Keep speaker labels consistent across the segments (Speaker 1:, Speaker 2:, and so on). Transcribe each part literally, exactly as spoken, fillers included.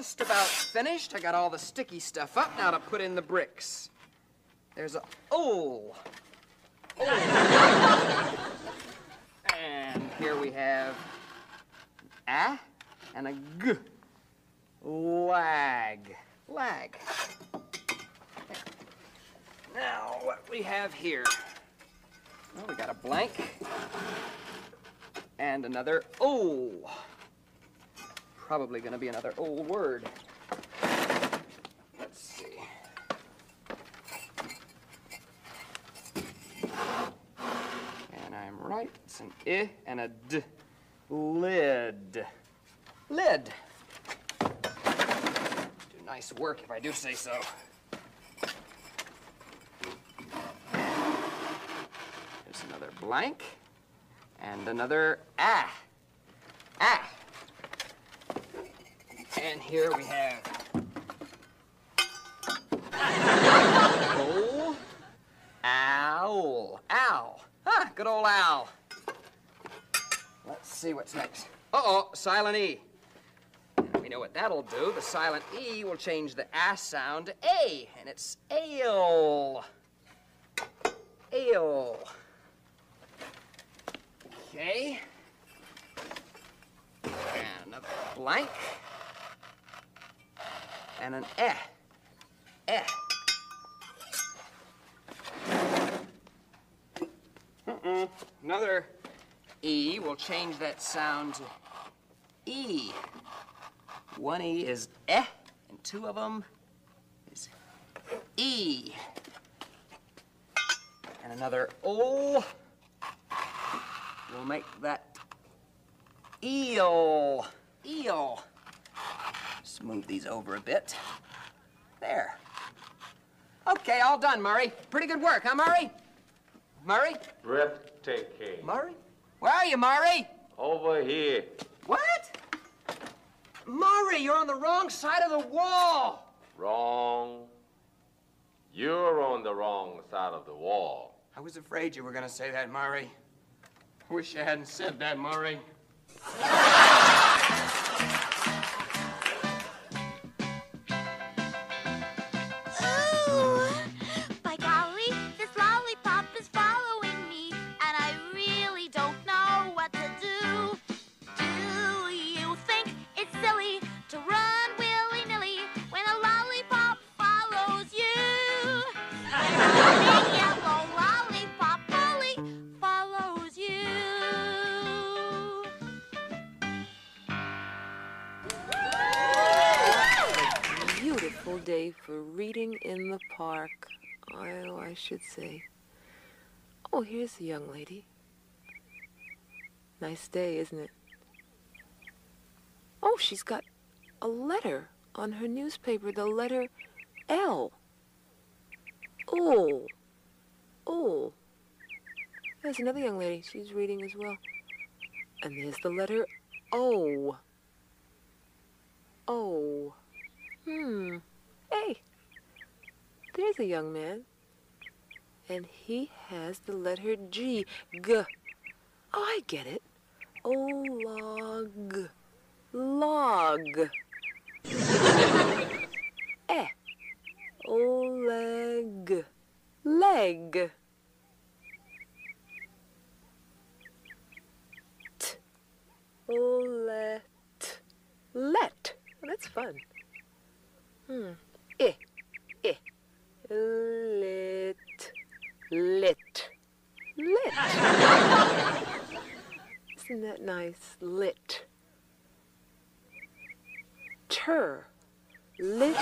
Speaker 1: just about finished. I got all the sticky stuff up now to put in the bricks. There's a O. O. And here we have A and a G. Lag. Lag. Now, what we have here? Well, we got a blank and another O. Probably going to be another old word. Let's see. And I'm right. It's an I and a D. Lid. Lid. Do nice work if I do say so. There's another blank and another A. A. And here we have O. Owl. Owl. Huh, good old owl. Let's see what's next. Uh-oh, silent E. We know what that'll do. The silent E will change the A sound to A, and it's ale. Ale. Okay. And another blank. And an eh. Eh. Mm-mm. Another E will change that sound to E. One E is eh, and two of them is E. And another O will make that eel. Eel. Just move these over a bit. There. Okay, all done, Murray. Pretty good work, huh, Murray? Murray?
Speaker 2: Breathtaking.
Speaker 1: Murray? Where are you, Murray?
Speaker 2: Over here.
Speaker 1: What? Murray, you're on the wrong side of the wall.
Speaker 2: Wrong. You're on the wrong side of the wall.
Speaker 1: I was afraid you were going to say that, Murray. Wish you hadn't said that, Murray.
Speaker 3: Ooh, by golly, this lollipop is following me, and I really don't know what to do. Do you think it's silly to run willy-nilly when a lollipop follows you? When a big yellow lollipop bully follows you.
Speaker 4: Beautiful day for reading in the park. Oh, I should say. Oh, here's the young lady. Nice day, isn't it? Oh, she's got a letter on her newspaper, the letter L. Oh. Oh. There's another young lady. She's reading as well. And there's the letter O. O. Hmm. Hey. There's a young man. And he has the letter G. G. Oh, I get it. Oh, log. Log. Eh. Oleg. Leg. T. Olet. Let. Oh, that's fun. Hmm. Eh. Eh. Lit. Lit. Lit. Isn't that nice? Lit. Ter. Litter.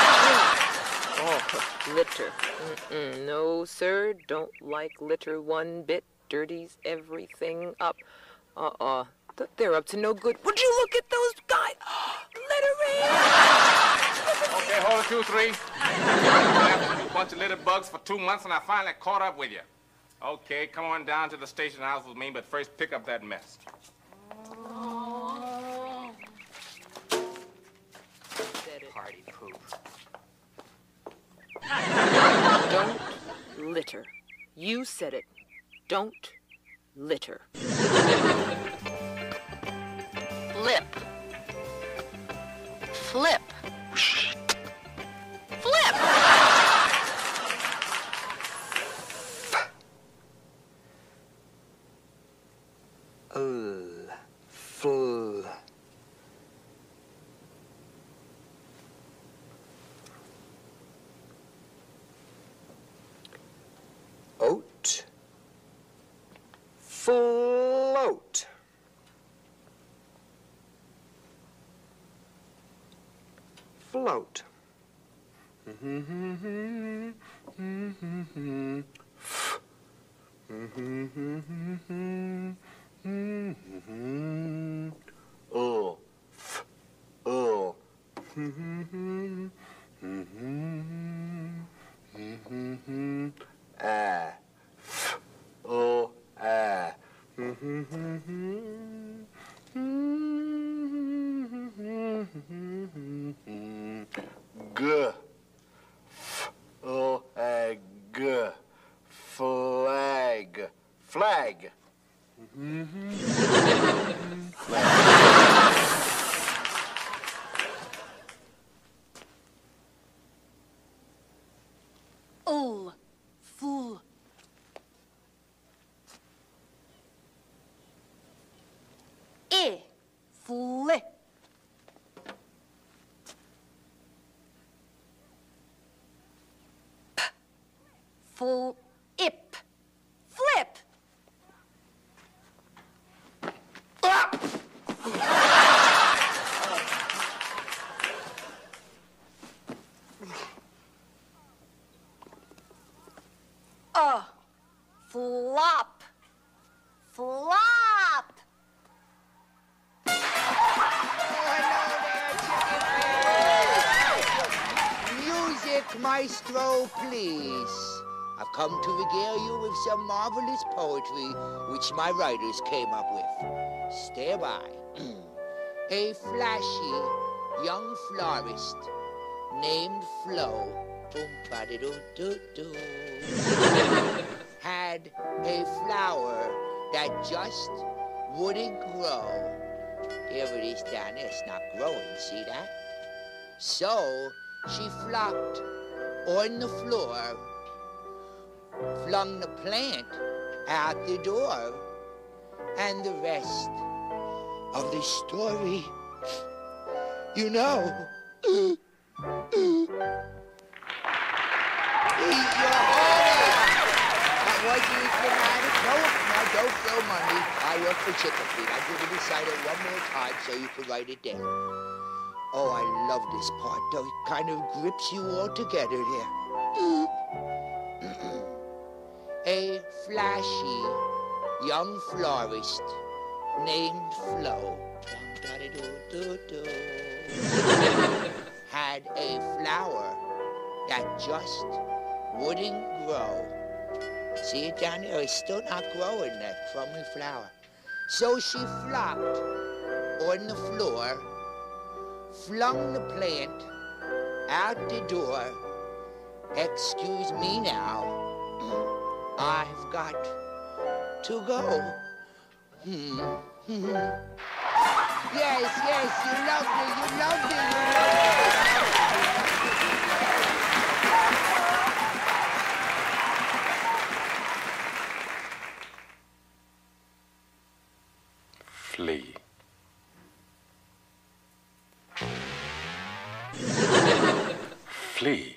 Speaker 4: Oh, litter. Mm-mm. No, sir, don't like litter one bit. Dirties everything up. Uh-uh. Th- They're up to no good. Would you look at those guys? Littering!
Speaker 5: Okay, hold it, two, three. I've been after you a bunch of litter bugs for two months, and I finally caught up with you. Okay, come on down to the station house with me, but first pick up that mess.
Speaker 1: Party poop.
Speaker 4: Don't litter. You said it. Don't litter.
Speaker 6: Flip. Flip.
Speaker 1: Float. Float.
Speaker 6: Oh, f, oh. Ah, f, oh, ah. G, f, oh, ah, g. Flag, flag.
Speaker 3: Ul, ful. I, fli. P, ful, ip, flip. Uh, flop, flop.
Speaker 6: Music, maestro, please. I've come to regale you with some marvelous poetry which my writers came up with. Stay by. A flashy young florist named Flo boom-ba-de-doo-doo-doo, had a flower that just wouldn't grow. There it is down there. It's not growing. See that? So she flopped on the floor, flung the plant out the door, and the rest of the story, you know. Eat your heart. That wasn't dramatic. No, no, don't throw money. I work for Chicken Feed. I'll give you the recital one more time so you can write it down. Oh, I love this part, though. It kind of grips you all together there. A flashy young florist named Flo had a flower that just wouldn't grow. See it down there? It's still not growing, that crummy flower. So she flopped on the floor, flung the plant out the door. Excuse me now, I've got to go. Hmm. Yes, yes, you loved me, you loved me, you loved me.
Speaker 2: Flee. Flee.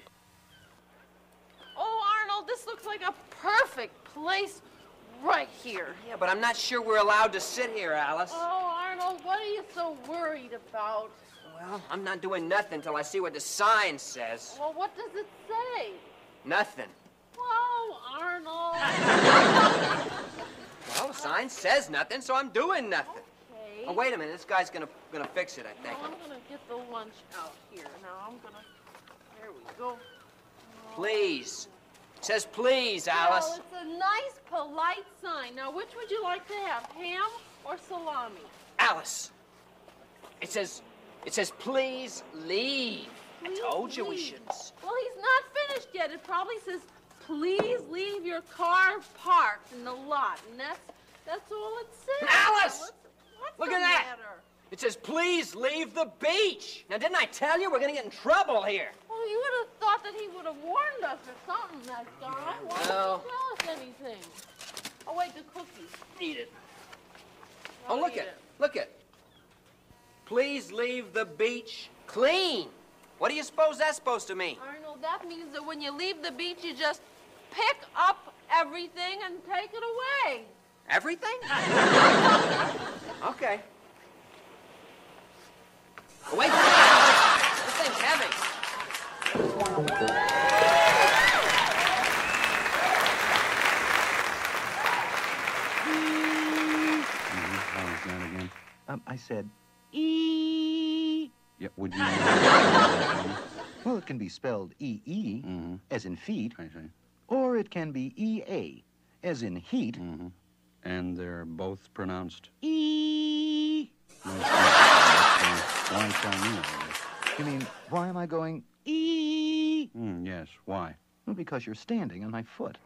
Speaker 7: Oh, Arnold, this looks like a perfect place right here.
Speaker 1: Yeah, but I'm not sure we're allowed to sit here, Alice.
Speaker 7: Oh, Arnold, what are you so worried about?
Speaker 1: Well, I'm not doing nothing till I see what the sign says.
Speaker 7: Well, what does it say?
Speaker 1: Nothing.
Speaker 7: Oh, Arnold.
Speaker 1: Well, the sign says nothing, so I'm doing nothing.
Speaker 7: Okay.
Speaker 1: Oh, wait a minute. This guy's gonna gonna fix it, I think.
Speaker 7: Now, I'm gonna get the lunch out here. Now, I'm gonna... There we go.
Speaker 1: Please. It says please, Alice.
Speaker 7: Well, it's a nice, polite sign. Now, which would you like to have, ham or salami?
Speaker 1: Alice. It says, it says please leave.
Speaker 7: Please
Speaker 1: I told you we
Speaker 7: leave.
Speaker 1: shouldn't.
Speaker 7: Well, he's not finished yet. It probably says, please leave your car parked in the lot. And that's, that's all it says.
Speaker 1: Alice!
Speaker 7: What's, what's
Speaker 1: Look
Speaker 7: the
Speaker 1: at that.
Speaker 7: matter?
Speaker 1: It says please leave the beach. Now, didn't I tell you we're gonna get in trouble here?
Speaker 7: Well, you would have thought that he would have warned us or something, that guy. Why
Speaker 1: well.
Speaker 7: didn't he tell us anything? Oh, wait, the cookies.
Speaker 1: Eat it.
Speaker 7: I'll
Speaker 1: Oh, look
Speaker 7: eat
Speaker 1: it. Look it. Please leave the beach clean. What do you suppose that's supposed to mean?
Speaker 7: Arnold, that means that when you leave the beach, you just pick up everything and take it away.
Speaker 1: Everything? Okay. Wait for me, Alice. This thing's heavy.
Speaker 8: Mm-hmm. How was that again?
Speaker 9: Um, I said, E.
Speaker 8: Yeah, would you...
Speaker 9: Well, it can be spelled E E,
Speaker 8: Mm-hmm.
Speaker 9: as in feet,
Speaker 8: I see.
Speaker 9: or it can be E A, as in heat.
Speaker 8: Mm-hmm. And they're both pronounced...
Speaker 9: E.
Speaker 8: Nice. Uh, why tell me all this?
Speaker 9: You mean, why am I going E?
Speaker 8: Mm, yes, why?
Speaker 9: Well, because you're standing on my foot.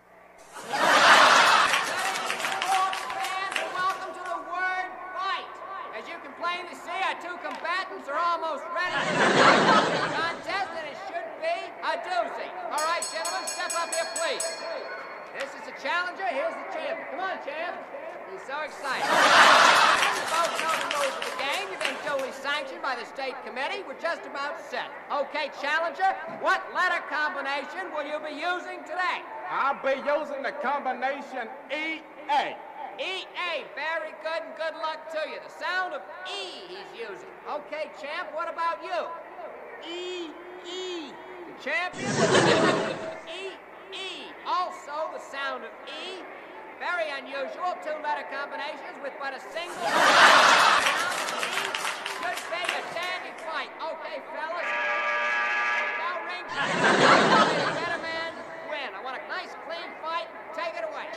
Speaker 1: Welcome to the word fight. As you can plainly see, our two combatants are almost ready for the contest, and it should be a doozy. All right, gentlemen, step up here, please. This is the challenger, here's the champion. Come on, champ. He's so excited. You both know the rules of the game. You've been duly sanctioned by the state committee. We're just about set. Okay, challenger, what letter combination will you be using today?
Speaker 5: I'll be using the combination E A.
Speaker 1: E A, very good, and good luck to you. The sound of E he's using. Okay, champ, what about you? E, E. The champion? E, E. Also the sound of E. Very unusual, two-letter combinations with but a single sound of E. Should be a dandy fight. Okay, fellas. Bell rings. The better man win. I want a nice, clean fight. Take it away.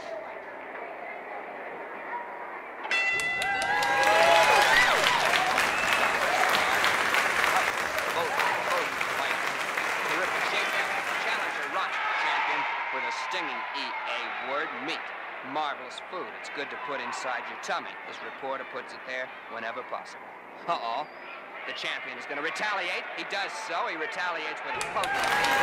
Speaker 1: With a stinging E A word, meat. Marvelous food. It's good to put inside your tummy. This reporter puts it there whenever possible. Uh-oh. The champion is going to retaliate. He does so. He retaliates with a potent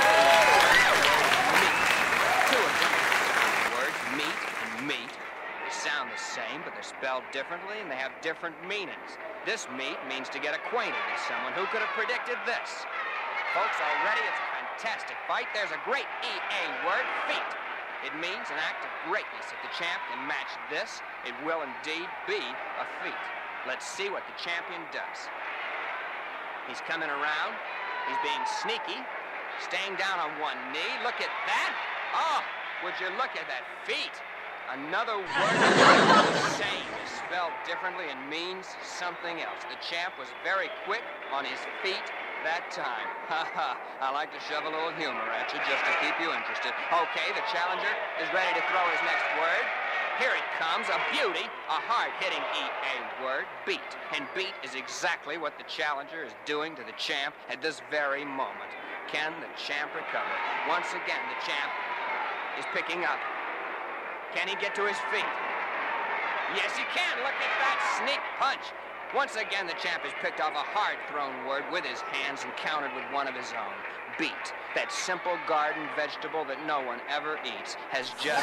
Speaker 1: meat. Two of them. Words, meat and meat. They sound the same, but they're spelled differently, and they have different meanings. This meat means to get acquainted with someone. Who could have predicted this? Folks, already it's a fantastic fight. There's a great E A word, feat. It means an act of greatness. If the champ can match this, it will indeed be a feat. Let's see what the champion does. He's coming around. He's being sneaky, staying down on one knee. Look at that. Oh, would you look at that feat? Another word the same is spelled differently and means something else. The champ was very quick on his feet that time. Ha ha. I like to shove a little humor at you just to keep you interested. Okay, the challenger is ready to throw his next word. Here it comes, a beauty, a hard-hitting E A word, beat. And beat is exactly what the challenger is doing to the champ at this very moment. Can the champ recover? Once again, the champ is picking up. Can he get to his feet? Yes, he can. Look at that sneak punch. Once again, the champ has picked off a hard-thrown word with his hands and countered with one of his own. Beet. That simple garden vegetable that no one ever eats has just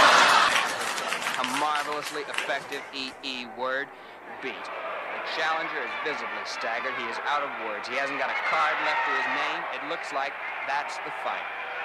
Speaker 1: a marvelously effective E E word, beet. The challenger is visibly staggered. He is out of words. He hasn't got a card left to his name. It looks like that's the fight.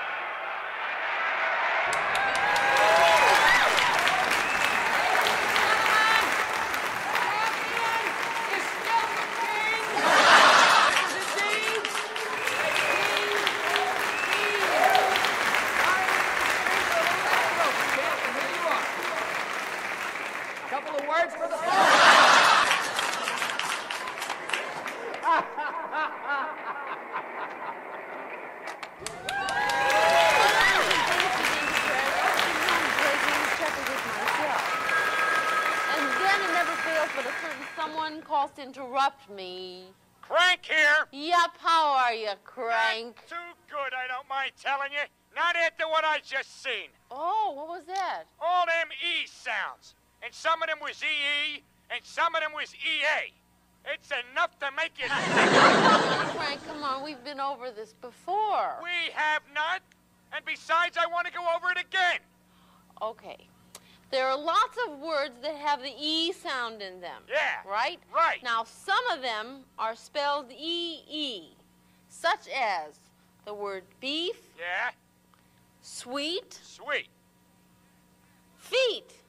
Speaker 7: Interrupt me.
Speaker 10: Crank here.
Speaker 7: Yep, how are you, Crank?
Speaker 10: Not too good, I don't mind telling you. Not after what I just seen.
Speaker 7: Oh, what was that?
Speaker 10: All them E sounds. And some of them was E E, and some of them was E A. It's enough to make you sick.
Speaker 7: Frank, come on, we've been over this before.
Speaker 10: We have not. And besides, I want to go over it again.
Speaker 7: Okay. There are lots of words that have the E sound in them.
Speaker 10: Yeah.
Speaker 7: Right?
Speaker 10: Right.
Speaker 7: Now, some of them are spelled E E, such as the word beef.
Speaker 10: Yeah.
Speaker 7: Sweet.
Speaker 10: Sweet.
Speaker 7: Feet.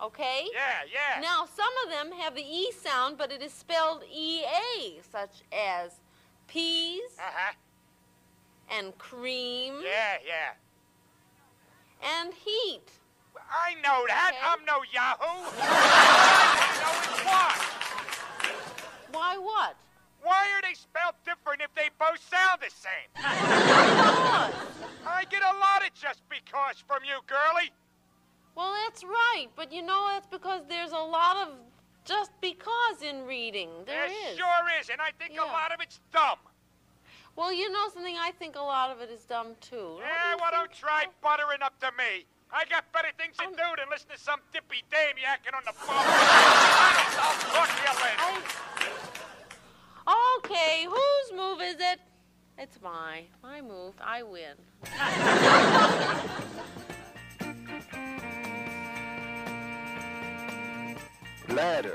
Speaker 7: okay?
Speaker 10: Yeah, yeah.
Speaker 7: Now, some of them have the E sound, but it is spelled E A, such as peas
Speaker 10: Uh-huh.
Speaker 7: and cream
Speaker 10: Yeah, yeah.
Speaker 7: and heat.
Speaker 10: I know that.
Speaker 7: Okay.
Speaker 10: I'm no Yahoo. What I want to know is why.
Speaker 7: Why what?
Speaker 10: Why are they spelled different if they both sound the same?
Speaker 7: Because.
Speaker 10: I get a lot of just because from you, girlie.
Speaker 7: Well, that's right, but you know, that's because there's a lot of just because in reading. There
Speaker 10: There
Speaker 7: is.
Speaker 10: sure is, and I think
Speaker 7: Yeah.
Speaker 10: a lot of it's dumb.
Speaker 7: Well, you know something, I think a lot of it is dumb, too.
Speaker 10: Yeah, well, don't try buttering up to me. I got better things to do than listen to some dippy dame yakking on the phone. I'll, I'll talk to you later.
Speaker 7: I... Okay, whose move is it? It's my. My move. I win.
Speaker 8: Letter.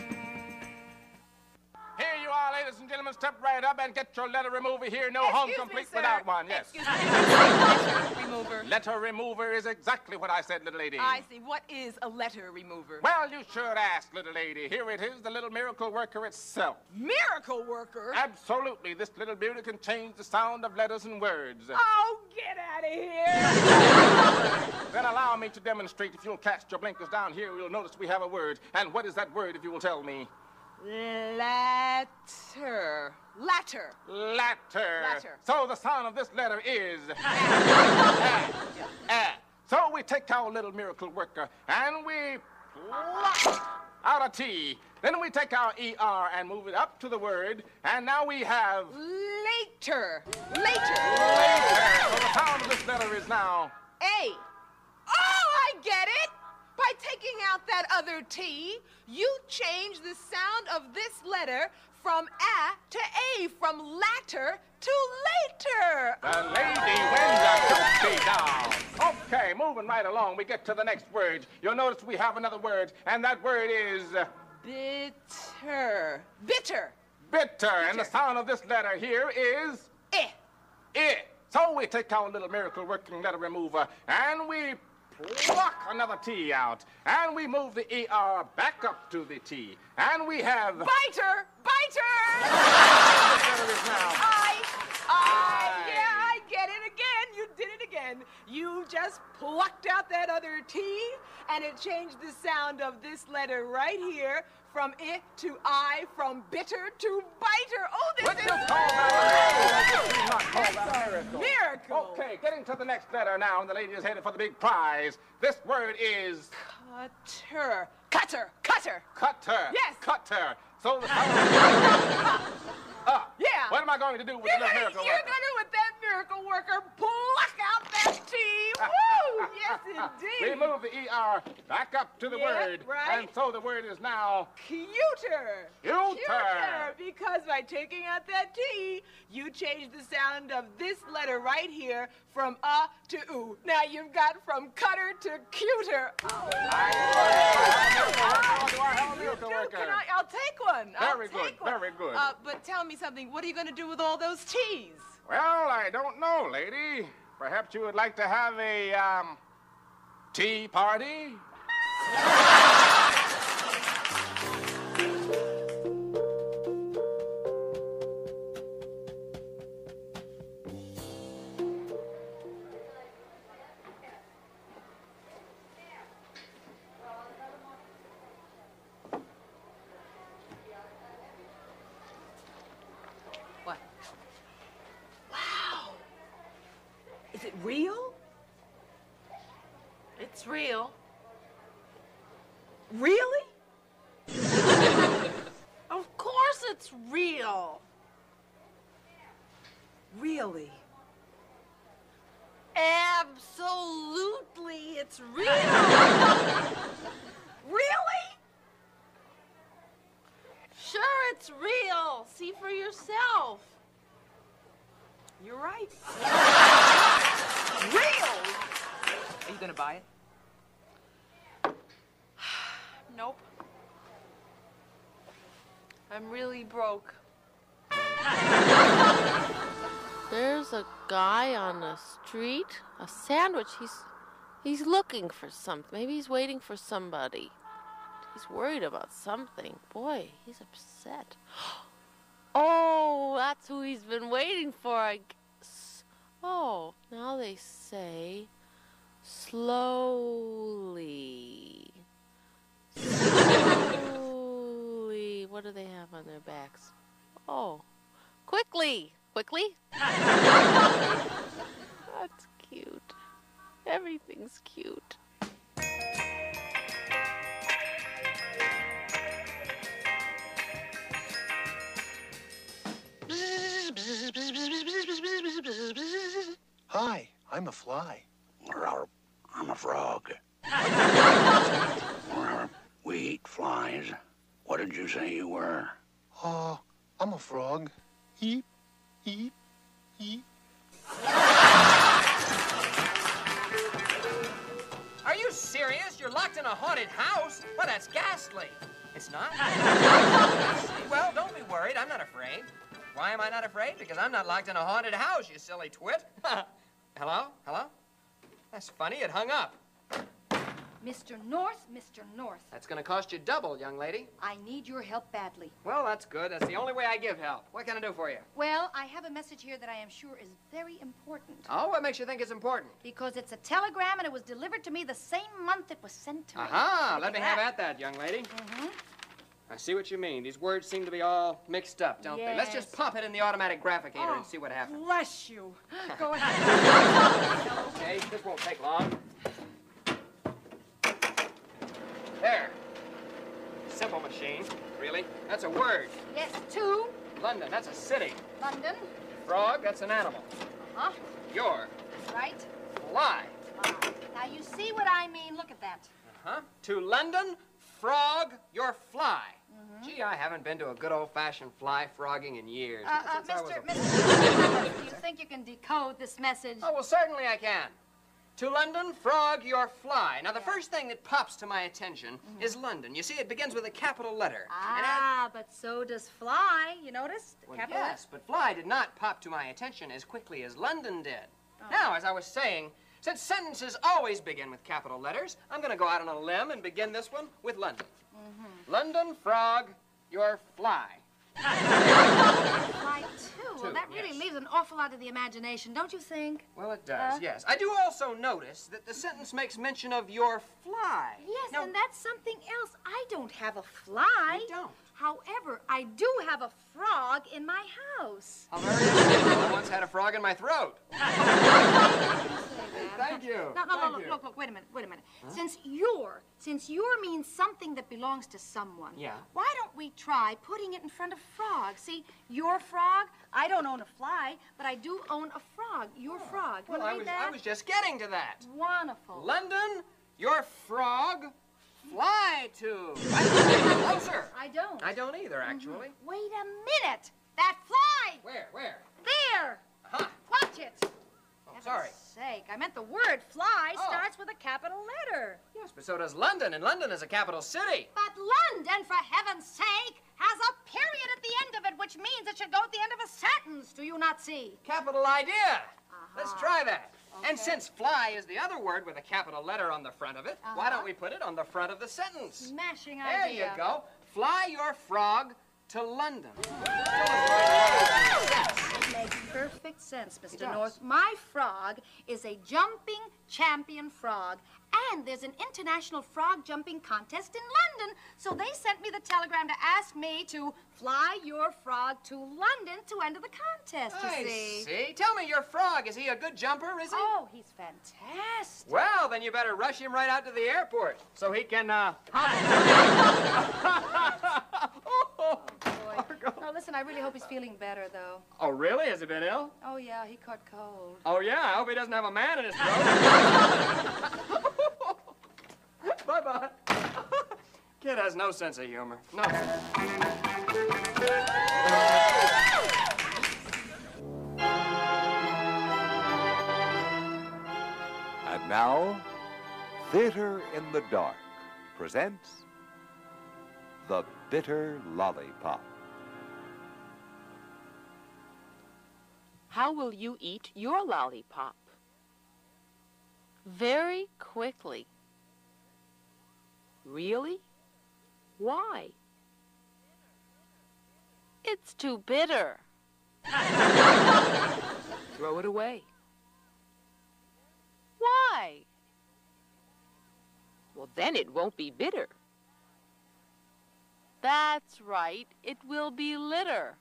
Speaker 5: Here you are, ladies and gentlemen. Step right up and get your letter remover here. No
Speaker 4: Excuse
Speaker 5: home
Speaker 4: me,
Speaker 5: complete
Speaker 4: sir.
Speaker 5: without one. Yes.
Speaker 4: Excuse me. Letter remover.
Speaker 5: Letter remover is exactly what I said, little lady.
Speaker 4: I see. What is a letter remover?
Speaker 5: Well, you should ask, little lady. Here it is, the little miracle worker itself.
Speaker 4: Miracle worker?
Speaker 5: Absolutely. This little beauty can change the sound of letters and words.
Speaker 4: Oh, get out of here.
Speaker 5: Then allow me to demonstrate. If you'll cast your blinkers down here, you'll notice we have a word. And what is that word, if you will tell me?
Speaker 4: Letter. Letter.
Speaker 5: Letter.
Speaker 4: Letter.
Speaker 5: So the sound of this letter is... A. A. So we take our little miracle worker and we pluck out a T. Then we take our E R and move it up to the word. And now we have...
Speaker 4: Later. Later.
Speaker 5: Later. So the sound of this letter is now...
Speaker 4: A. Oh, I get it. By taking out that other T, you change the sound of this letter from A to A, from latter to later.
Speaker 5: The lady wins a toasty down. Okay, moving right along, we get to the next word. You'll notice we have another word, and that word is...
Speaker 4: Bitter. Bitter.
Speaker 5: Bitter. And the sound of this letter here is...
Speaker 4: Eh.
Speaker 5: I. So we take our little miracle working letter remover, and we pluck another T out, and we move the E R back up to the T, and we have...
Speaker 4: Biter. Biter.
Speaker 5: This letter is now...
Speaker 4: I, I,
Speaker 5: I.
Speaker 4: yeah, I get it again. You did it again. You just plucked out that other T, and it changed the sound of this letter right here from I to I, from bitter to biter. Oh, this
Speaker 5: What
Speaker 4: is...
Speaker 5: do you call that a miracle? Do not call that a miracle.
Speaker 4: Miracle.
Speaker 5: Okay, getting to the next letter now, and the lady is headed for the big prize. This word is...
Speaker 4: Cutter. Cutter. Cutter.
Speaker 5: Cutter.
Speaker 4: Yes.
Speaker 5: Cutter. So the sound of uh,
Speaker 4: Yeah.
Speaker 5: What am I going to do with
Speaker 4: You're
Speaker 5: the little
Speaker 4: gonna,
Speaker 5: miracle
Speaker 4: you're
Speaker 5: worker?
Speaker 4: gonna, with that miracle worker, pluck out that T. Woo! Yes, indeed.
Speaker 5: We move the E R back up to the
Speaker 4: Yeah,
Speaker 5: word.
Speaker 4: right.
Speaker 5: And so the word is now...
Speaker 4: Cuter.
Speaker 5: Cuter.
Speaker 4: Cuter. Because by taking out that T, you change the sound of this letter right here from uh to oo. Now you've got from cutter to cuter. Oh,
Speaker 5: I do I have a miracle
Speaker 4: you do.
Speaker 5: worker?
Speaker 4: Can I, I'll take one. I'll
Speaker 5: Very good,
Speaker 4: take one.
Speaker 5: very good.
Speaker 4: Uh, but tell me something. What are you going to do with all those T's?
Speaker 5: Well, I don't know, lady. Perhaps you would like to have a, um, tea party?
Speaker 4: What? Wow. Is it real?
Speaker 7: It's real.
Speaker 4: Really?
Speaker 7: Of course it's real.
Speaker 4: Really?
Speaker 7: Absolutely, it's real.
Speaker 4: Really?
Speaker 7: Sure, it's real. See for yourself.
Speaker 4: You're right. Real? Are you gonna buy it?
Speaker 7: Nope. I'm really broke. There's a guy on the street, a sandwich. He's
Speaker 11: He's looking for something. Maybe he's waiting for somebody. He's worried about something. Boy, he's upset. Oh, that's who he's been waiting for, I guess. Oh, now they say slowly. Slowly. What do they have on their backs? Oh, quickly. Quickly? That's cute. Everything's cute.
Speaker 12: Hi, I'm a fly.
Speaker 8: I'm a frog. We eat flies. What did you say you were?
Speaker 12: Oh, I'm a frog. Eep, eep, eep.
Speaker 1: Are you serious? You're locked in a haunted house? Well, that's ghastly. It's not? Well, don't be worried. I'm not afraid. Why am I not afraid? Because I'm not locked in a haunted house, you silly twit. Hello? Hello? That's funny. It hung up.
Speaker 13: Mister North, Mister North.
Speaker 1: That's going to cost you double, young lady.
Speaker 13: I need your help badly.
Speaker 1: Well, that's good. That's the only way I give help. What can I do for you?
Speaker 13: Well, I have a message here that I am sure is very important.
Speaker 1: Oh, what makes you think it's important?
Speaker 13: Because it's a telegram and it was delivered to me the same month it was sent to me.
Speaker 1: Aha!
Speaker 13: Look
Speaker 1: Let me
Speaker 13: at
Speaker 1: have
Speaker 13: that.
Speaker 1: at that, young lady.
Speaker 13: Mm-hmm.
Speaker 1: I see what you mean. These words seem to be all mixed up, don't they? Let's just
Speaker 13: Yes.
Speaker 1: pop it in the automatic graphicator
Speaker 13: Oh,
Speaker 1: and see what happens.
Speaker 13: Bless you. Go ahead.
Speaker 1: Okay, this won't take long. There. Simple machine. Really? That's a word.
Speaker 13: Yes, two.
Speaker 1: London, that's a city.
Speaker 13: London.
Speaker 1: Frog, that's an animal.
Speaker 13: Uh-huh.
Speaker 1: Your.
Speaker 13: Right.
Speaker 1: Fly.
Speaker 13: Uh, now, you see what I mean? Look at that.
Speaker 1: Uh-huh. To London, frog, your fly.
Speaker 13: Mm-hmm.
Speaker 1: Gee, I haven't been to a good old-fashioned fly frogging in years.
Speaker 13: Uh, uh,
Speaker 1: Since I was
Speaker 13: Mister
Speaker 1: a-
Speaker 13: Mister do you think you can decode this message?
Speaker 1: Oh, well, certainly I can. To London, frog, your fly. Now, the first thing that pops to my attention
Speaker 13: Mm-hmm.
Speaker 1: is London. You see, it begins with a capital letter.
Speaker 13: Ah, but so does fly. You notice? The
Speaker 1: Well,
Speaker 13: capital
Speaker 1: yes, but fly did not pop to my attention as quickly as London did. Now, as I was saying, since sentences always begin with capital letters, I'm going to go out on a limb and begin this one with London.
Speaker 13: Mm-hmm.
Speaker 1: London, frog, your fly.
Speaker 13: Fly too. Well,
Speaker 1: Two,
Speaker 13: that really
Speaker 1: yes.
Speaker 13: leaves an awful lot to the imagination, don't you think?
Speaker 1: Well, it does,
Speaker 13: Uh?
Speaker 1: yes. I do also notice that the sentence makes mention of your fly.
Speaker 13: Yes,
Speaker 1: Now,
Speaker 13: and that's something else. I don't have a fly.
Speaker 1: You don't?
Speaker 13: However, I do have a frog in my house.
Speaker 1: how very interesting. I once had a frog in my throat. Thank you.
Speaker 13: No, no, no,
Speaker 1: Thank
Speaker 13: look,
Speaker 1: you.
Speaker 13: look, look, wait a minute, wait a minute. Since your, since your means something that belongs to someone,
Speaker 1: Yeah.
Speaker 13: why don't we try putting it in front of frog? See, your frog, I don't own a fly, but I do own a frog, your frog. You
Speaker 1: Well,
Speaker 13: wanna
Speaker 1: I
Speaker 13: read
Speaker 1: was,
Speaker 13: that?
Speaker 1: I was just getting to that.
Speaker 13: Wonderful.
Speaker 1: London, your frog, fly to. Closer.
Speaker 13: I don't.
Speaker 1: I don't either, actually.
Speaker 13: Wait a minute. That fly!
Speaker 1: Where, where?
Speaker 13: There!
Speaker 1: Uh-huh.
Speaker 13: Watch it!
Speaker 1: Oh, sorry.
Speaker 13: Heaven's sake, I meant the word fly
Speaker 1: Oh.
Speaker 13: starts with a capital letter.
Speaker 1: Yes, but so does London, and London is a capital city.
Speaker 13: But London, for heaven's sake, has a period at the end of it, which means it should go at the end of a sentence. Do you not see?
Speaker 1: Capital idea.
Speaker 13: Uh-huh.
Speaker 1: Let's try that. And
Speaker 13: Okay.
Speaker 1: since fly is the other word with a capital letter on the front of it, why
Speaker 13: Uh-huh.
Speaker 1: don't we put it on the front of the sentence?
Speaker 13: Smashing
Speaker 1: There
Speaker 13: idea.
Speaker 1: you go. Fly your frog to London.
Speaker 13: It makes perfect sense, Mister
Speaker 1: does.
Speaker 13: North. My frog is a jumping champion frog, and there's an international frog jumping contest in London. So they sent me the telegram to ask me to fly your frog to London to enter the contest, you
Speaker 1: I
Speaker 13: see.
Speaker 1: see. Tell me, your frog, is he a good jumper, is he?
Speaker 13: Oh, he's fantastic.
Speaker 1: Well, then you better rush him right out to the airport so he can, uh...
Speaker 13: Oh, boy. No, listen, I really hope he's feeling better, though.
Speaker 1: Oh, really? Has he been ill?
Speaker 13: Oh, yeah, he caught cold.
Speaker 1: Oh, yeah? I hope he doesn't have a man in his throat. Bye-bye. Kid has no sense of humor. No.
Speaker 14: And now, Theater in the Dark presents The Bitter Lollipop.
Speaker 11: How will you eat your lollipop? very quickly.
Speaker 4: Really? Why?
Speaker 11: It's too bitter.
Speaker 4: Throw it away.
Speaker 11: Why?
Speaker 4: Well, then it won't be bitter.
Speaker 11: That's right. It will be litter.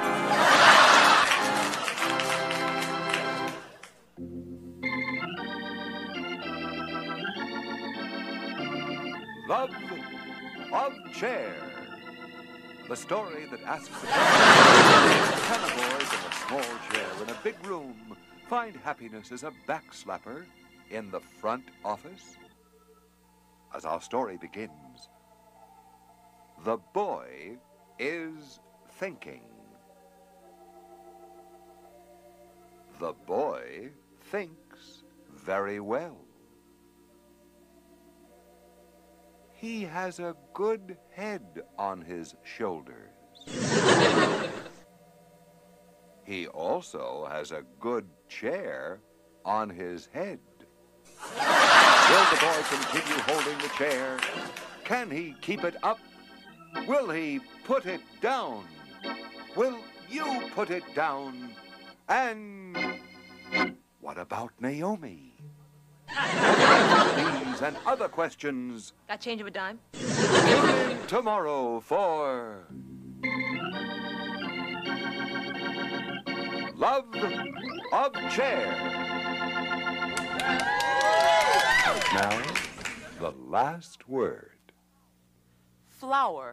Speaker 14: Love of Chair. The story that asks the question, can a boy in a small chair in a big room find happiness as a backslapper in the front office? As our story begins, the boy is thinking. The boy thinks very well. He has a good head on his shoulders. He also has a good chair on his head. Will the boy continue holding the chair? Can he keep it up? Will he put it down? Will you put it down? And what about Naomi? These and other questions.
Speaker 4: Got change of a dime?
Speaker 14: Tune in tomorrow for Love of Chair. Now, the last word.
Speaker 11: Flower.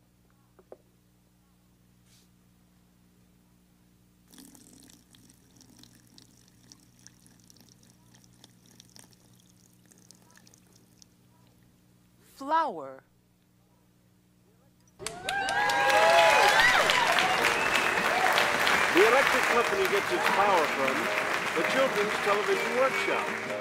Speaker 11: Flower.
Speaker 15: The electric company gets its power from the Children's Television Workshop.